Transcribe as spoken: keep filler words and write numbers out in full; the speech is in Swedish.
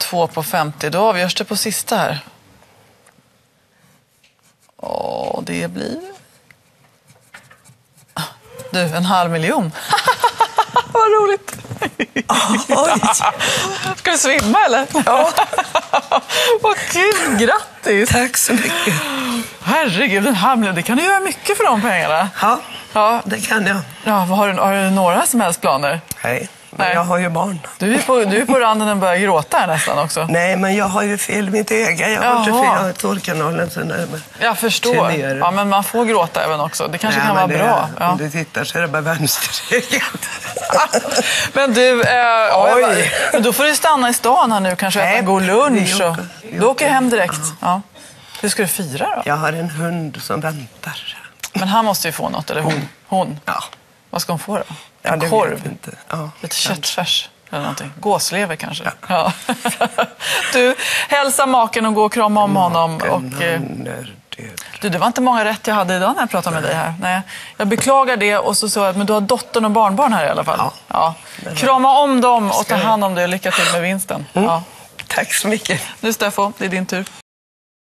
två på femtio. Då avgörs det på sista här. Och det blir... Du, en halv miljon. Vad roligt. Oj. Ska du svimma eller? Ja. Vad kul, grattis. Tack så mycket. Herregud, en halv miljon. Det kan du göra mycket för de pengarna. Ja, Ja. det kan jag. Ja, vad har, du, har du några som helst planer? Nej, men Nej. jag har ju barn. Du är på, du är på randen och börjar gråta här nästan också. Nej, men jag har ju fel i mitt öga. Jag har Jaha. inte fel. Jag har tårkanalen så närmare. Jag förstår. Generar. Ja, men man får gråta även också. Det kanske Nej, kan vara men det, bra. Ja. Om du tittar så är det bara vänsterögat. Men du, eh, Oj. men då får du stanna i stan här nu, kanske äta en god lunch. vi Och, åker- vi du åker åker. hem direkt. Ja. Hur ska du fira då? Jag har en hund som väntar. Men han måste ju få något, eller hon? Hon? Ja. Vad ska hon få då? Ja, En det korv? vet jag inte. Ja, Lite köttfärs eller någonting. Gåslever kanske. Ja. Du, hälsa maken och gå och krama om honom. Och, eh, Han är död. du, det var inte många rätt jag hade idag när jag pratade med dig här. Nej, jag beklagar det och så sa jag, men du har dottern och barnbarn här i alla fall. Ja. Ja. Krama om dem och ta Ska jag- hand om det och lycka till med vinsten. Ja. Tack så mycket. Nu Steffo, det är din tur.